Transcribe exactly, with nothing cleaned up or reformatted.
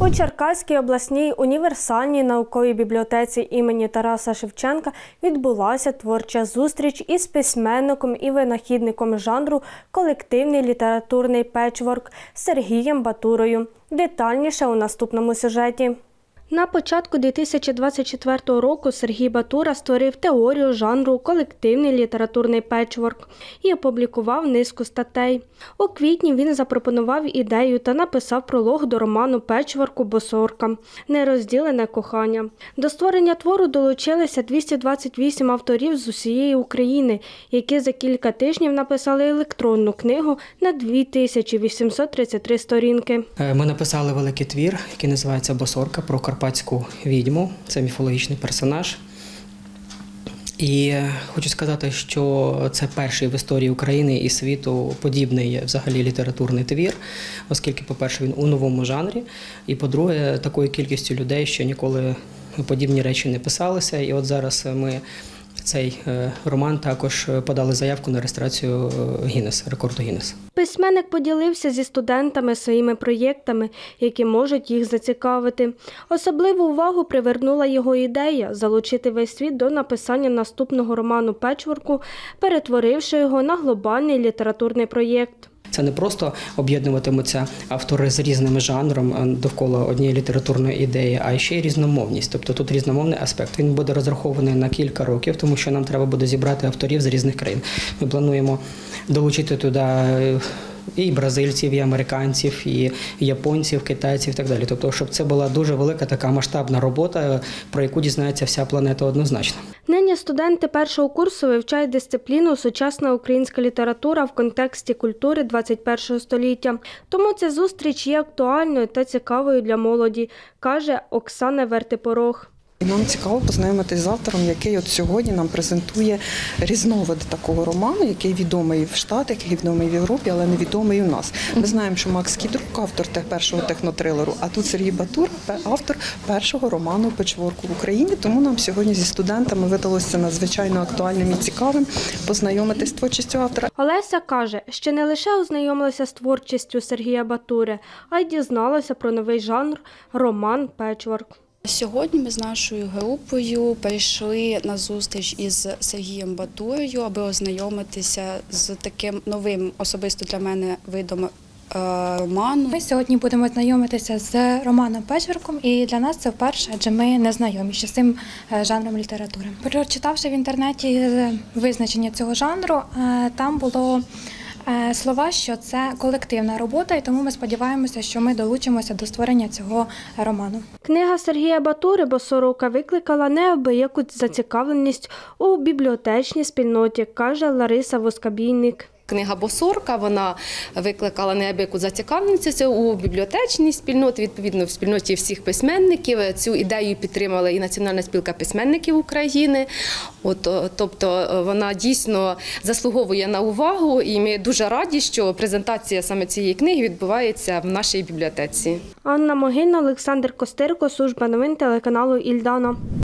У Черкаській обласній універсальній науковій бібліотеці імені Тараса Шевченка відбулася творча зустріч із письменником і винахідником жанру «Колективний літературний петчворк» Сергієм Батурою. Детальніше у наступному сюжеті. На початку дві тисячі двадцять четвертого року Сергій Батура створив теорію жанру «Колективний літературний петчворк» і опублікував низку статей. У квітні він запропонував ідею та написав пролог до роману петчворку «Босорка. Нерозділене кохання». До створення твору долучилися двісті двадцять вісім авторів з усієї України, які за кілька тижнів написали електронну книгу на дві тисячі вісімсот тридцять три сторінки. Ми написали великий твір, який називається «Босорка», про карпатську відьму. Це міфологічний персонаж. І хочу сказати, що це перший в історії України і світу подібний взагалі літературний твір, оскільки, по-перше, він у новому жанрі, і, по-друге, такою кількістю людей, що ніколи подібні речі не писалися. І от зараз ми цей роман також подали заявку на реєстрацію Гіннес, рекорду Гіннес. Письменник поділився зі студентами своїми проєктами, які можуть їх зацікавити. Особливу увагу привернула його ідея – залучити весь світ до написання наступного роману петчворку, перетворивши його на глобальний літературний проєкт. Це не просто об'єднуватимуться автори з різним жанром довкола однієї літературної ідеї, а ще й різномовність. Тобто тут різномовний аспект. Він буде розрахований на кілька років, тому що нам треба буде зібрати авторів з різних країн. Ми плануємо долучити туди і бразильців, і американців, і японців, китайців і так далі. Тобто, щоб це була дуже велика така масштабна робота, про яку дізнається вся планета однозначно. Нині студенти першого курсу вивчають дисципліну «Сучасна українська література в контексті культури двадцять першого століття». Тому ця зустріч є актуальною та цікавою для молоді, каже Оксана Вертипорох. Нам цікаво познайомитися з автором, який от сьогодні нам презентує різновид такого роману, який відомий в Штатах, який відомий в Європі, але не відомий у нас. Ми знаємо, що Макс Кідрук – автор першого технотрилеру, а тут Сергій Батура – автор першого роману петчворку в Україні. Тому нам сьогодні зі студентами видалося надзвичайно актуальним і цікавим познайомитися з творчістю автора. Олеся каже, що не лише ознайомилася з творчістю Сергія Батури, а й дізналася про новий жанр – роман петчворк. Сьогодні ми з нашою групою прийшли на зустріч із Сергієм Батурою, аби ознайомитися з таким новим, особисто для мене, видом роману. Ми сьогодні будемо знайомитися з романом петчворком, і для нас це вперше, адже ми не знайомі ще з цим жанром літератури. Прочитавши в інтернеті визначення цього жанру, там було слова, що це колективна робота, і тому ми сподіваємося, що ми долучимося до створення цього роману. Книга Сергія Батури «Босорка» викликала неабияку зацікавленість у бібліотечній спільноті, каже Лариса Воскобійник. Книга «Босорка», вона викликала неабияку зацікавленість у бібліотечній спільноті, відповідно, в спільноті всіх письменників. Цю ідею підтримала і Національна спілка письменників України. От, тобто вона дійсно заслуговує на увагу, і ми дуже раді, що презентація саме цієї книги відбувається в нашій бібліотеці. Анна Могильна, Олександр Костирко, служба новин телеканалу «Ільдана».